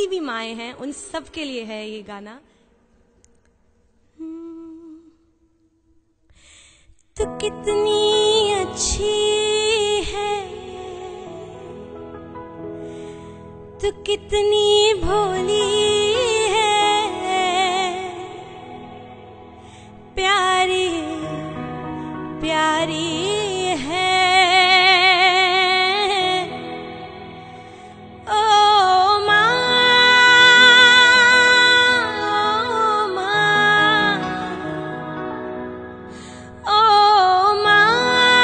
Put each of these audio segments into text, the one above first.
जितनी भी माएँ हैं उन सब के लिए है ये गाना। तू कितनी अच्छी है, तू कितनी भोली है, प्यारी प्यारी है। ओ माँ, ओ माँ,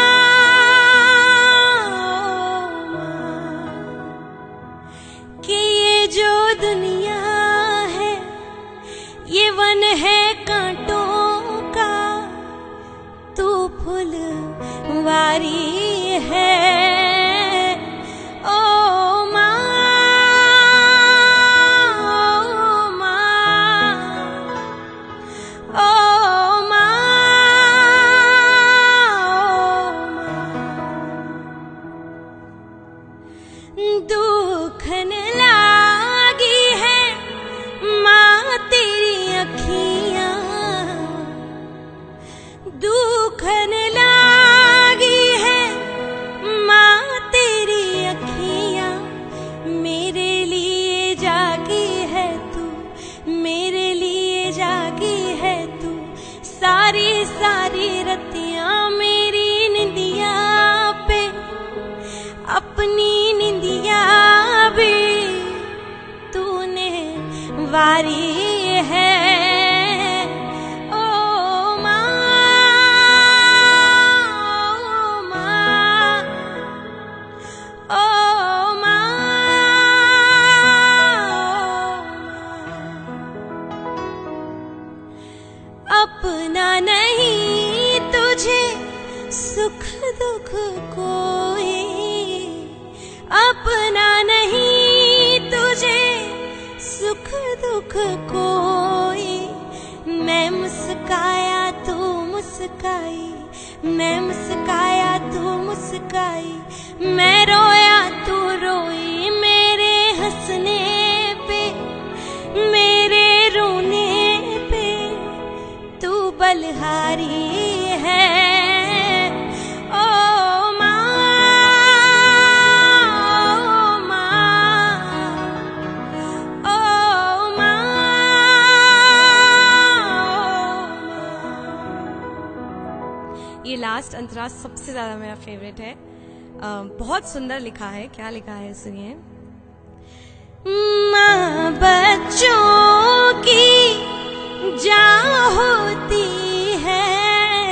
कि ये जो दुनिया है ये वन है कांटों का, तू फुलवारी है। ओ माँ, ओ माँ, ओ माँ, दुखन लागी है माँ तेरी अखियाँ, दुखन लागी है माँ तेरी अखियाँ, मेरे लिए जागी है तू, मेरे लिए जागी है तू, सारी सारी रतियाँ मेरी निंदिया पे, अपनी निंदिया भी तूने वारी है। ओ माँ, ओ माँ, ओ माँ, अपना नहीं तुझे सुख दुख कोई, अपना नहीं तुझे सुख दुख कोई। मैं मुस्काया तू मुस्काई, मैं मुस्काया तू मुस्काई, मैं रोया तू रोई, मेरे हंसने पे मेरे रोने पे तू बलहारी है। ओ माँ, ओ माँ, ओ माँ, ये लास्ट अंतरा सबसे ज्यादा मेरा फेवरेट है। बहुत सुंदर लिखा है। क्या लिखा है सुनिए। माँ बच्चों की जान होती है,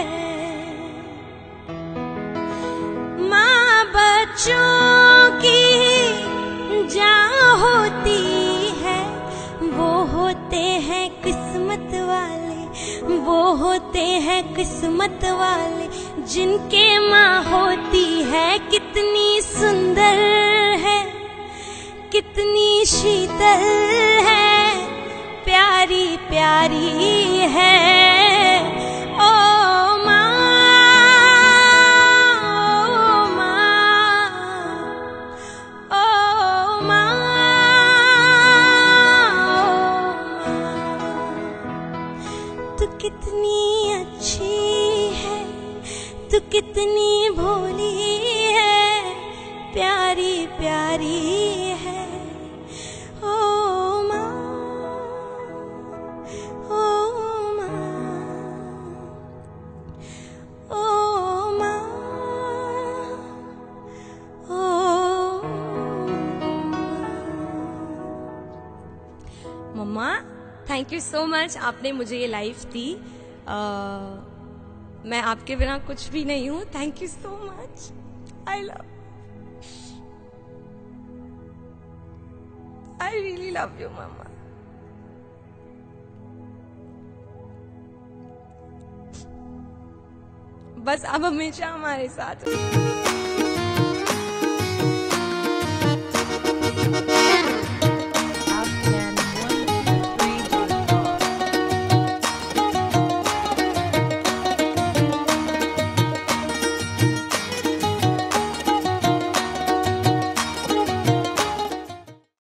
माँ बच्चों की जान होती है, वो होते हैं किस्मत वाले, वो होते हैं किस्मत वाले, जिनके माँ होती है। कितनी सुंदर है, कितनी शीतल है, प्यारी प्यारी है। ओ माँ, ओ माँ, ओ माँ, तू कितनी अच्छी है, तू कितनी भोली है, प्यारी प्यारी है। ओ माँ, ओ माँ, ओ माँ, ओ मम्मा, थैंक यू सो मच। आपने मुझे ये लाइफ दी। मैं आपके बिना कुछ भी नहीं हूँ। Thank you so much. I love, I really love you, Mama. बस अब हमेशा हमारे साथ